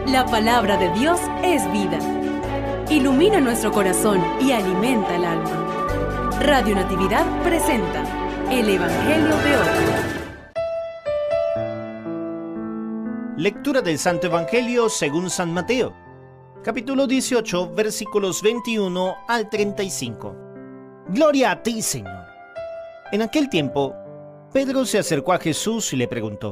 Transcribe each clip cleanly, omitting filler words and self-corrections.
La palabra de Dios es vida. Ilumina nuestro corazón y alimenta el alma. Radio Natividad presenta el Evangelio de hoy. Lectura del Santo Evangelio según San Mateo, capítulo 18, versículos 21 al 35. Gloria a ti, Señor. En aquel tiempo, Pedro se acercó a Jesús y le preguntó: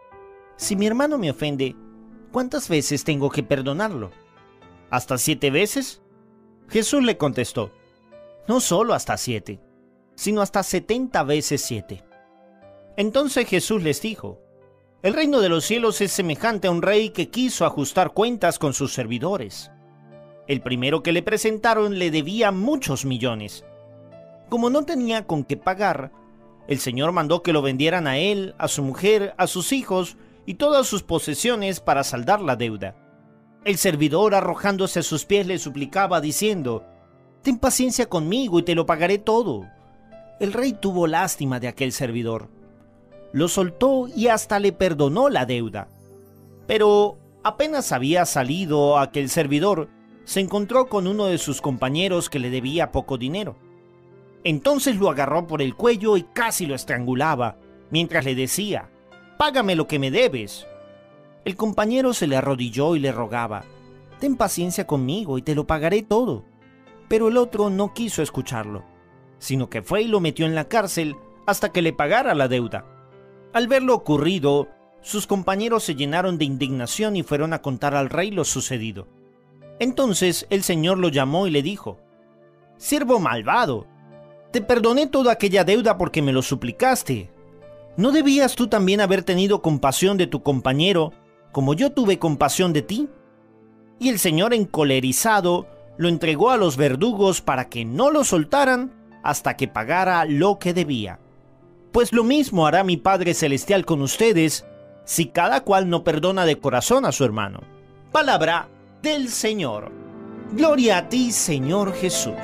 Si mi hermano me ofende, ¿cuántas veces tengo que perdonarlo? ¿Hasta 7 veces? Jesús le contestó: No solo hasta 7, sino hasta 70 veces 7. Entonces Jesús les dijo: El reino de los cielos es semejante a un rey que quiso ajustar cuentas con sus servidores. El primero que le presentaron le debía muchos millones. Como no tenía con qué pagar, el Señor mandó que lo vendieran a él, a su mujer, a sus hijos y todas sus posesiones para saldar la deuda. El servidor, arrojándose a sus pies, le suplicaba diciendo: Ten paciencia conmigo y te lo pagaré todo. El rey tuvo lástima de aquel servidor. Lo soltó y hasta le perdonó la deuda. Pero apenas había salido aquel servidor, se encontró con uno de sus compañeros que le debía poco dinero. Entonces lo agarró por el cuello y casi lo estrangulaba, mientras le decía: Págame lo que me debes. El compañero se le arrodilló y le rogaba: Ten paciencia conmigo y te lo pagaré todo. Pero el otro no quiso escucharlo, sino que fue y lo metió en la cárcel hasta que le pagara la deuda. Al ver lo ocurrido, sus compañeros se llenaron de indignación y fueron a contar al rey lo sucedido. Entonces el Señor lo llamó y le dijo: Siervo malvado, te perdoné toda aquella deuda porque me lo suplicaste. ¿No debías tú también haber tenido compasión de tu compañero, como yo tuve compasión de ti? Y el Señor, encolerizado, lo entregó a los verdugos para que no lo soltaran hasta que pagara lo que debía. Pues lo mismo hará mi Padre Celestial con ustedes, si cada cual no perdona de corazón a su hermano. Palabra del Señor. Gloria a ti, Señor Jesús.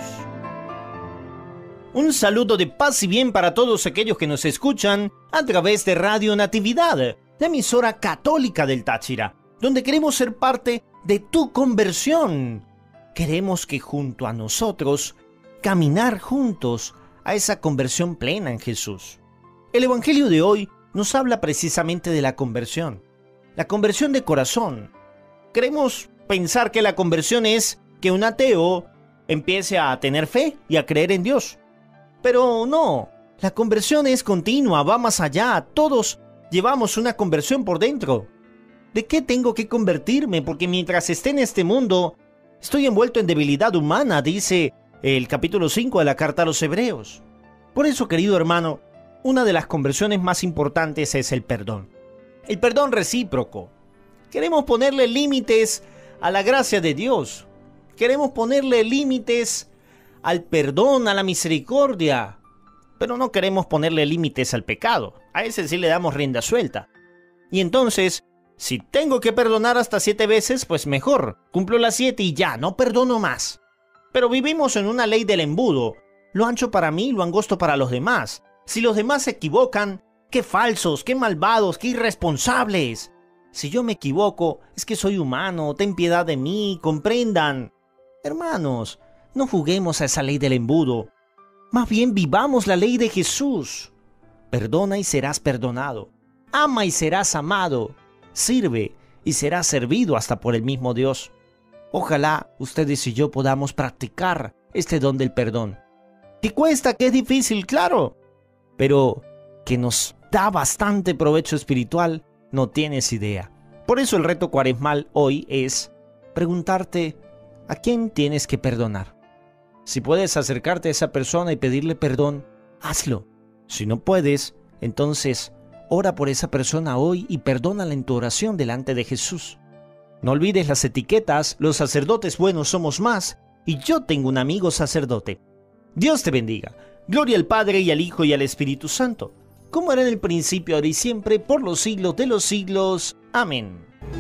Un saludo de paz y bien para todos aquellos que nos escuchan a través de Radio Natividad, la emisora católica del Táchira, donde queremos ser parte de tu conversión. Queremos que junto a nosotros caminar juntos a esa conversión plena en Jesús. El Evangelio de hoy nos habla precisamente de la conversión de corazón. Queremos pensar que la conversión es que un ateo empiece a tener fe y a creer en Dios. Pero no, la conversión es continua, va más allá. Todos llevamos una conversión por dentro. ¿De qué tengo que convertirme? Porque mientras esté en este mundo, estoy envuelto en debilidad humana, dice el capítulo 5 de la carta a los Hebreos. Por eso, querido hermano, una de las conversiones más importantes es el perdón. El perdón recíproco. Queremos ponerle límites a la gracia de Dios. Queremos ponerle límites al perdón, a la misericordia, pero no queremos ponerle límites al pecado. A ese sí le damos rienda suelta. Y entonces, si tengo que perdonar hasta 7 veces, pues mejor, cumplo las 7 y ya, no perdono más. Pero vivimos en una ley del embudo, lo ancho para mí, lo angosto para los demás. Si los demás se equivocan, qué falsos, qué malvados, qué irresponsables. Si yo me equivoco, es que soy humano, ten piedad de mí, comprendan. Hermanos, no juguemos a esa ley del embudo. Más bien vivamos la ley de Jesús. Perdona y serás perdonado. Ama y serás amado. Sirve y serás servido hasta por el mismo Dios. Ojalá ustedes y yo podamos practicar este don del perdón. Que cuesta, que es difícil, claro, pero que nos da bastante provecho espiritual, no tienes idea. Por eso el reto cuaresmal hoy es preguntarte: ¿a quién tienes que perdonar? Si puedes acercarte a esa persona y pedirle perdón, hazlo. Si no puedes, entonces ora por esa persona hoy y perdónala en tu oración delante de Jesús. No olvides las etiquetas: los sacerdotes buenos somos más, y yo tengo un amigo sacerdote. Dios te bendiga. Gloria al Padre y al Hijo y al Espíritu Santo, como era en el principio, ahora y siempre, por los siglos de los siglos. Amén.